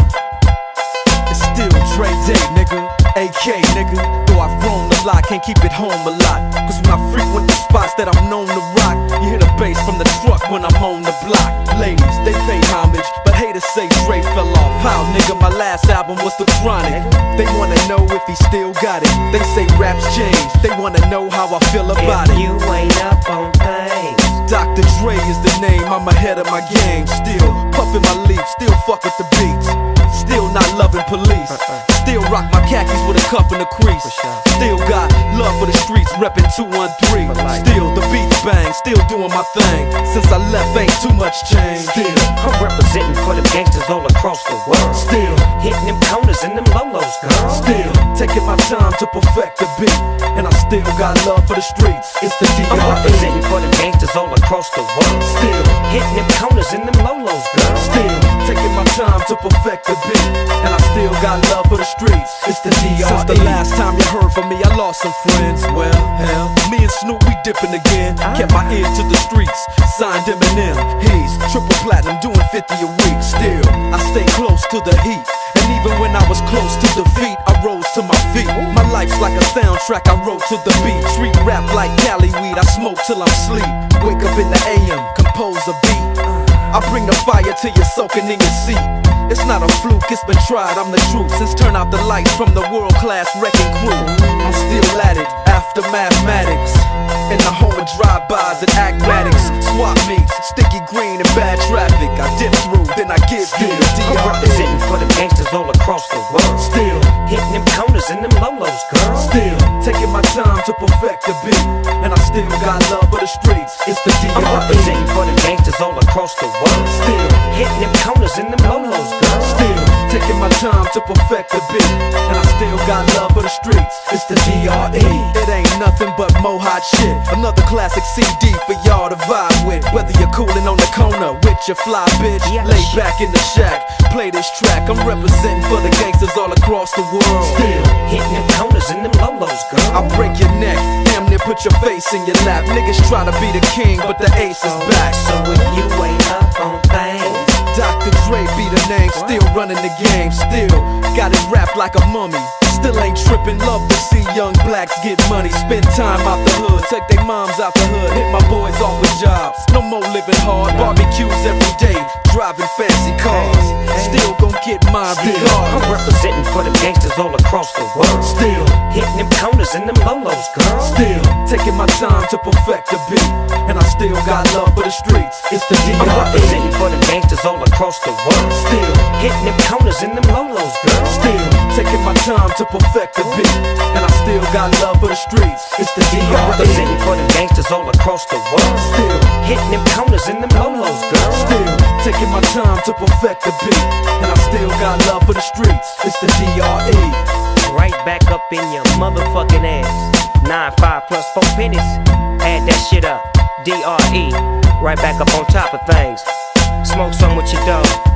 It's still Dre Day, nigga. AK, nigga. Though I've roamed a lot, can't keep it home a lot. Cause when I frequent the spots that I'm known to rock, you hear the bass from the truck when I'm on the block. Ladies, they pay homage, but haters say Dre fell off. How, nigga, my last album was The Chronic. They wanna know if he still got it. They say raps change, they wanna know how I feel about it. You ain't up on things. Dr. Dre is the name, I'm ahead of my game. Still puffin' my leaf, still fuck with the beats. Still not loving police. Still rock my khakis with a cuff and a crease. Still got love for the streets, reppin' 213. Still the beats bang, still doing my thing. Since I left, ain't too much change. Still I'm representing for the gangsters all across the world. Still hitting them corners and them lolos, girl. Still taking my time to perfect the beat, and I still got love for the streets. It's the DRE. I'm representing for the gangsters all across the world. Still hitting them corners and them lolos, girl. Still taking my time to perfect the beat, and I still got love for the streets. It's the DRE. Since the last time you heard from me, I lost some friends. Well, hell, me and Snoop, we dipping again. Kept my ear to the streets, signed Eminem. He's triple platinum, doing 50 a week. Still, I stay close to the heat, and even when I was close to defeat, I rose to my feet. My life's like a soundtrack, I wrote to the beat. Street rap like Cali weed, I smoke till I'm sleep. Wake up in the AM, compose a beat. I bring the fire till you're soaking in your seat. It's not a fluke, it's been tried, I'm the truth. Since turn out the lights from the world-class wrecking crew, I'm still at it, after mathematics. In the home of drive-bys and acmatics, swap meets, sticky green and bad traffic. I dip through, then I give you the DRE. I'm representing for the gangsters all across the world. Still hitting them corners and them lolos, girl. Still taking my time to perfect the beat, and I still got love for the streets. It's the DRE. I'm representing for the gangsters all across the world. Still hitting them corners and them lolos, girl. Still taking my time to perfect the beat, and I still got love for the streets. It's the DRE. It ain't nothing but mo hot shit. Another classic CD for y'all to vibe with. Whether you're coolin' on the corner with your fly bitch, lay back in the shack, play this track. I'm representing for the gangsters all across the world. Still hitting them corners and them lolos, girl. I'll break your neck, damn near put your face in your lap. Niggas try to be the king, but the ace is back. So if you ain't up on things, Dr. Dre be the name, still running the game. Still got it wrapped like a mummy. Still ain't trippin', love to see young blacks get money. Spend time out the hood, take their moms out the hood. Hit my boys off with jobs, no more living hard. Barbecues every day, driving fancy cars. Still gon' get mine regardless. I'm representing for the gangsters all across the world. Still hitting them corners and them lolos, girl. Still taking my time to perfect the beat, and I still got love for the streets. It's the DRE. I'm representing for the gangsters all across the world. Still hitting them corners and them lolos, girl. Still taking my time to perfect the beat, and I still got love for the streets. It's the DRE. I'm representing for the gangsters all across the world. Still hitting them corners and them lolos, girl. Still taking my time to perfect the beat, and I still got love for the streets. It's the DRE. Right back up in your motherfucking ass. 9-5 plus 4 pennies. Add that shit up. DRE. Right back up on top of things. Smoke some with your dog.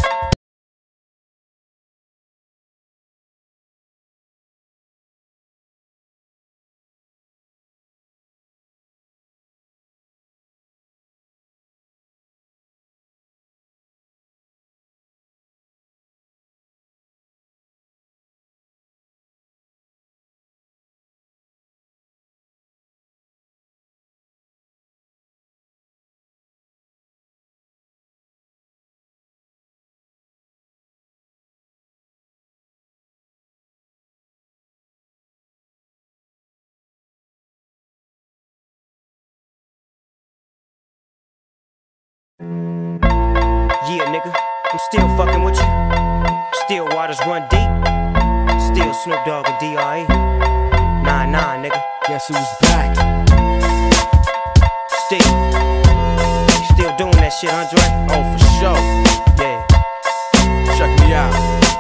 Yeah, nigga, I'm still fucking with you. Still waters run deep. Still Snoop Dogg and D.R.E. Nah, nigga. Guess who's back? Still doing that shit, Andre? Oh, for sure. Yeah. Check me out.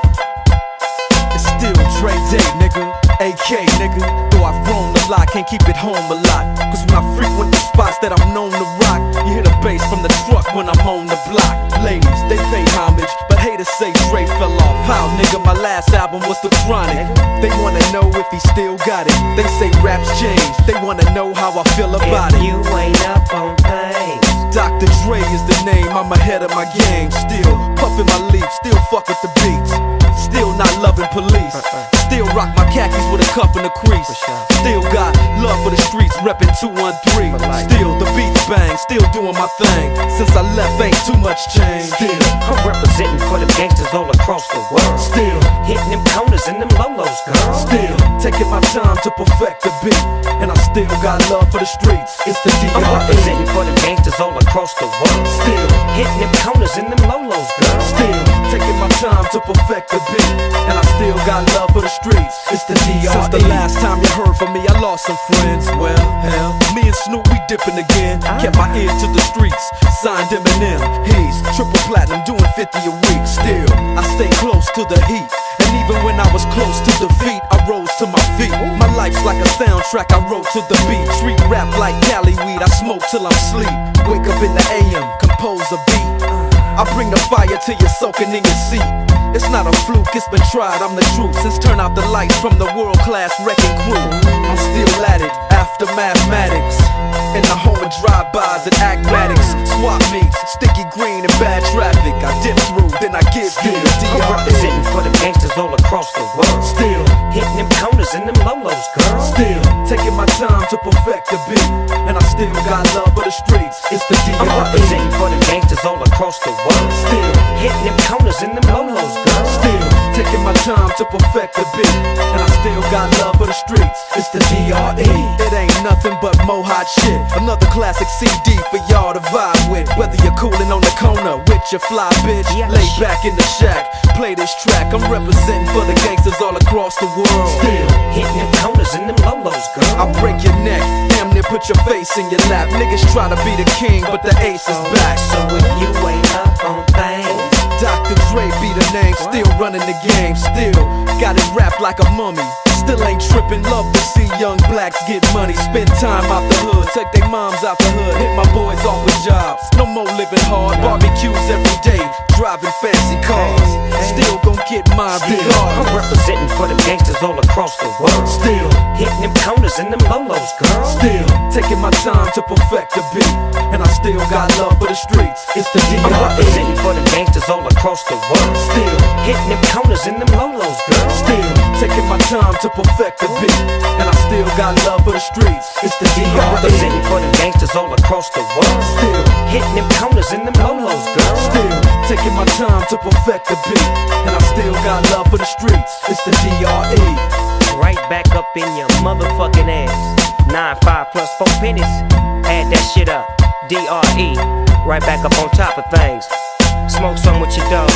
It's still Dre Day, nigga. AK, nigga. Though I've grown a lot, can't keep it home a lot. Cause when I frequent the spots that I'm known to rock, you hear the bass from the truck when I'm on the block. Ladies, they pay homage, but haters say Dre fell off. How, nigga, my last album was The Chronic. They wanna know if he still got it. They say raps change, they wanna know how I feel about it. You ain't up on things. Dr. Dre is the name, I'm ahead of my game. Still puffin' my leaf, still fuck with the beats. Still not loving police. Still rock my khakis with a cuff and a crease. Still got love for the streets, reppin' 213. Still the beats bang, still doing my thing. Since I left, ain't too much change. Still I'm representing for the gangsters all across the world. Still hitting them corners and them lolos, girl. Still taking my time to perfect the beat. And I still got love for the streets. It's the D.R.E. I'm representing for the gangsters all across the world. Still hitting them corners and them lolos, girl. Still taking my time to perfect the beat. And I still got love for the streets. It's the D.R.E. Since the last time you heard from me, I lost some friends. Well, hell, me and Snoop, we dipping again. Kept my ear to the streets, signed Eminem. He's triple platinum, doing 50 a week. Still, I stay close to the heat. And even when I was close to defeat, I rose to my feet. My life's like a soundtrack, I wrote to the beat. Street rap like Cali weed, I smoke till I'm sleep. Wake up in the AM, compose a beat. I bring the fire till you're soaking in your seat. It's not a fluke, it's been tried, I'm the truth. Since turn out the lights from the world-class wrecking crew, I'm still at it, after mathematics. In the home of drive-bys and acmatics. Swap meets, sticky green and bad traffic. I dip through, then I give you the D.R.E. I'm representing for the gangsters all across the world. Still hitting them corners and them lolos, girl. Still taking my time to perfect the beat. And I still got love for the streets. It's the D.R.E. I'm representing for the gangsters all across the world. Still hitting them corners and them lolos, girl. Still taking my time to perfect the beat. And I still got love for the streets. It's the D.R.E. It ain't nothing but mohawk shit. Another classic CD for y'all to vibe with. Whether you're coolin' on the corner with your fly bitch, lay back in the shack, play this track. I'm representing for the gangsters all across the world. Still hitting them corners and them lolos, girl. I'll break your neck, damn near put your face in your lap. Niggas try to be the king, but the ace is back. So if you ain't up on things, Dr. Dre be the name, still running the game. Still got it wrapped like a mummy. Still ain't trippin', love to see young blacks get money. Spend time out the hood, take their moms out the hood. Hit my boys off with jobs, no more living hard. Barbecues every day, driving fancy cars. Still gon' get mine regardless. I'm representing for the gangsters all across the world. Still hitting them corners and them lolos, girl. Still taking my time to perfect the beat. And I still got love for the streets. It's the D.R.E. I'm representing for the gangsters all across the world. Still hitting them corners and them lolos, girl. Still taking my time to perfect the beat. And I still got love for the streets. It's the D.R.E. I'm representing for the gangsters all across the world. Still hitting them corners and them lolos, girl. Still taking my time to perfect the beat. And I still got love for the streets. It's the D.R.E. Right back up in your motherfucking ass. 9-5 plus 4 pennies. Add that shit up. D.R.E. Right back up on top of things. Smoke some with your dog.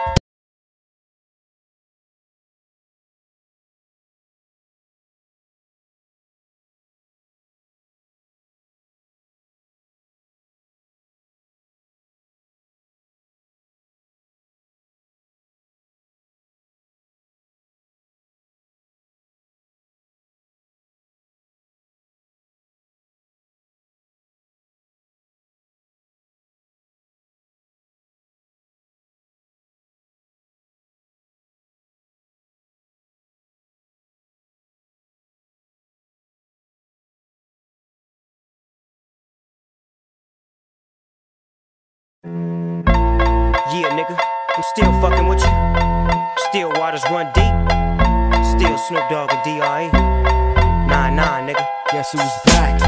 Yeah, nigga, I'm still fucking with you. Still waters run deep. Still Snoop Dogg and D.R.E. Nah, nigga. Guess who's back?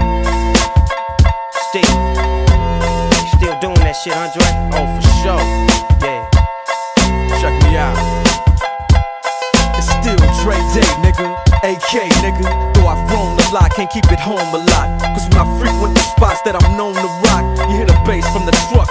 Still doing that shit, Andre? Oh, for sure. Yeah. Check me out. It's still Dre Day, nigga. AK, nigga. Though I've grown a lot, can't keep it home a lot. Cause when I frequent the spots that I'm known to rock, you hear the bass from the truck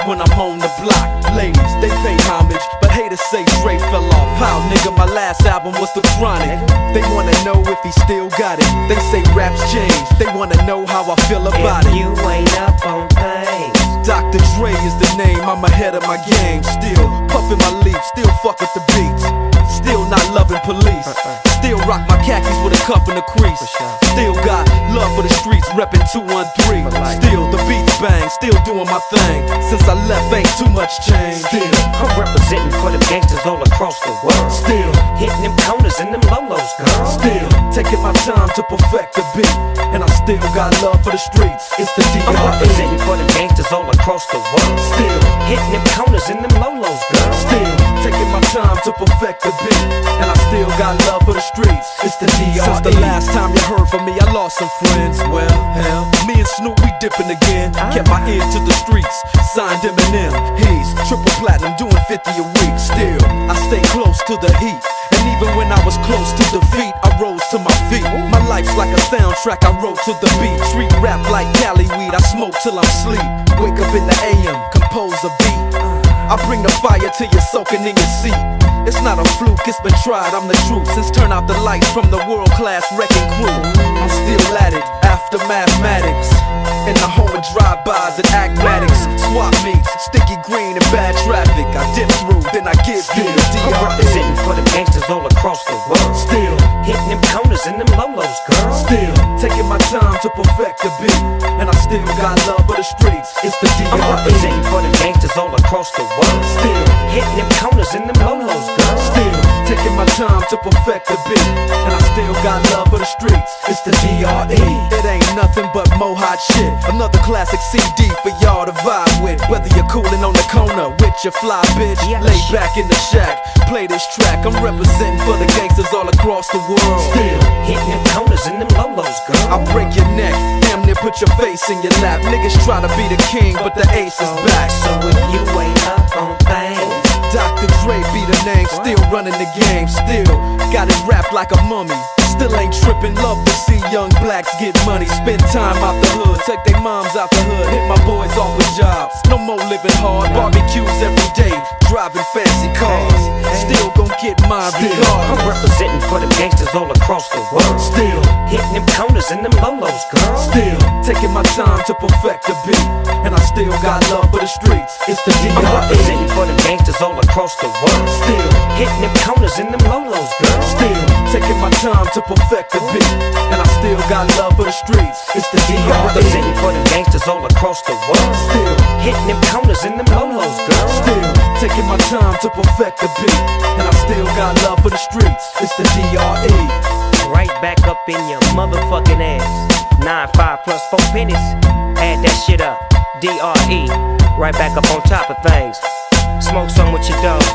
when I'm on the block. Ladies, they pay homage, but haters say Dre fell off. How, nigga, my last album was The Chronic. They wanna know if he still got it. They say raps changed, they wanna know how I feel about If it. you ain't up on things, Dr. Dre is the name, I'm ahead of my game. Still puffin' my leaf, still fuck with the beats. Still not loving police. Still rock my khakis with a cuff and a crease. Still got love for the streets, reppin' 213. Still the beats bang, still doing my thing. Since I left, ain't too much change. Still I'm representing for the gangsters all across the world. Still hitting them corners and them lolos, girl. Still taking my time to perfect the beat, and I still got love for the streets. It's the I'm DRE. representing for the gangsters all across the world. Still hitting them corners and them lolos, girl. Still taking my time to perfect the beat, and I still got love for the streets. It's the DRE. Since the last time you heard from me, I lost some friends. Well, hell, me and Snoop, we dipping again. Kept my ear to the streets, signed Eminem. He's triple platinum, doing 50 a week. Still, I stay close to the heat, and even when I was close to defeat, I rose to my feet. My life's like a soundtrack, I wrote to the beat. Treat rap like Cali weed, I smoke till I'm sleep. Wake up in the AM, compose a beat. I bring the fire till you're soaking in your seat. It's not a fluke, it's been tried, I'm the truth. Since turn out the lights from the world-class wrecking crew, I'm still at it, after mathematics. In the home of drive-bys and acmatics, swap meets, sticky green and bad traffic. I dip through, then I give you the I'm DRE. representing for the gangsters all across the world. Still hitting them corners and them lolos, girl. Still taking my time to perfect the beat, and I still got love for the streets. It's the I'm DRE. representing for the gangsters all across the world. Still hitting them corners and them lolos, girl. Still taking my time to perfect the beat, and I still got love for the streets. It's the DRE. It ain't nothing but mo hot shit. Another classic CD for y'all to vibe with. Whether you're coolin' on the corner with your fly bitch, lay back in the shack, play this track. I'm representing for the gangsters all across the world. Still hitting them corners and them lolos, girl. I'll break your neck, damn near put your face in your lap. Niggas try to be the king, but the ace is back. So if you ain't up on things, Dr. Dre be the name, still running the game, still got it wrapped like a mummy. Still ain't trippin', love to see young blacks get money. Spend time out the hood, take their moms out the hood, hit my boys off with jobs. No more living hard, barbecues every day, driving fancy cars. Still gon' get mine I'm regardless. representing for the gangsters all across the world. Still hitting them corners and them lolos, girl. Still taking my time to perfect the beat, and I still got love for the streets. It's the I'm DRE. representing for the gangsters all across the world. Still hitting them corners and them lolos, girl. Still taking my time to perfect the beat, and I still got love for the streets. It's the I'm DRE. representing for the gangsters all across the world. Still hitting them corners and them lolos, girl. Still taking my time to perfect the beat, and I still got love for the streets. It's the DRE. Right back up in your motherfucking ass. 9-5 plus 4 pennies. Add that shit up. DRE. Right back up on top of things. Smoke some with your dog.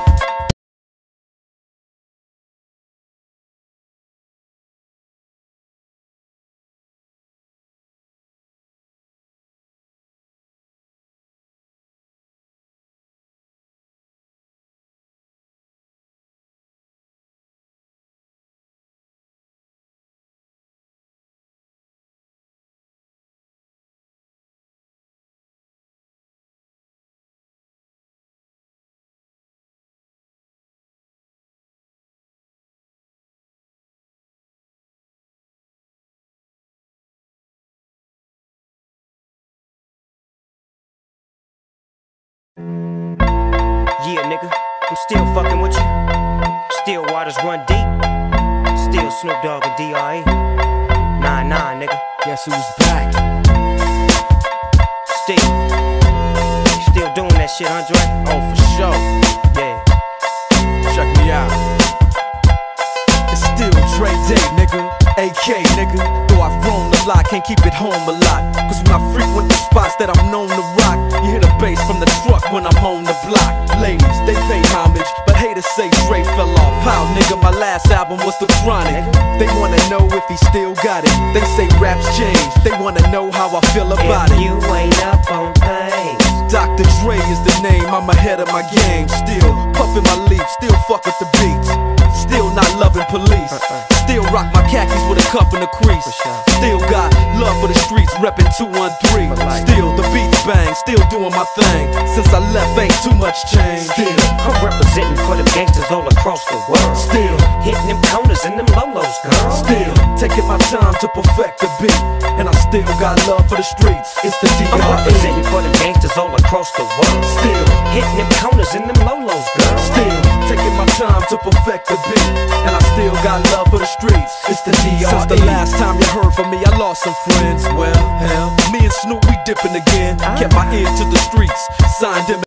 Yeah, nigga, I'm still fucking with you. Still waters run deep. Still Snoop Dogg and DRE. 9-9, nigga. Guess who's back? Still doing that shit, Andre? Oh, for sure. Yeah. Check me out. It's still Dre Day, nigga. AK, nigga. Though I've roamed a lot, can't keep it home a lot. Cause when I frequent the spots that I'm known to rock, you hear the bass from the truck when I'm on the block. Ladies, they pay homage, but haters say Dre fell off. How, nigga, my last album was The Chronic. They wanna know if he still got it. They say raps changed, they wanna know how I feel about If it. you ain't up on things, Dr. Dre is the name, I'm ahead of my game. Still puffin' my leaf, still fuck with the beats. still not loving police. Still rock my khakis with a cuff and a crease. Still got love for the streets, reppin' 213. Still the beats bang, still doing my thing. Since I left, ain't too much change. Still, I'm representing for them gangsters all across the world. Still, hitting them corners and them lolos, girl. Still, taking my time to perfect the beat. And I still got love for the streets. It's the DRE. I'm representing for them gangsters all across the world. Still, hitting them corners and them lolos, girl. Still, taking my time to perfect the beat. And I still got love for the streets. It's the DRE. Since the last time you heard from me, I lost some friends. Well, hell, me and Snoop, we dipping again. Kept my ear to the streets, signed them.